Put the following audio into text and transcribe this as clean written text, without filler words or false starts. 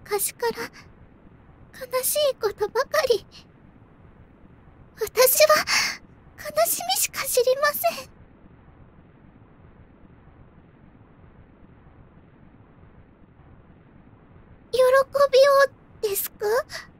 昔から悲しいことばかり。私は悲しみしか知りません。喜びをですか？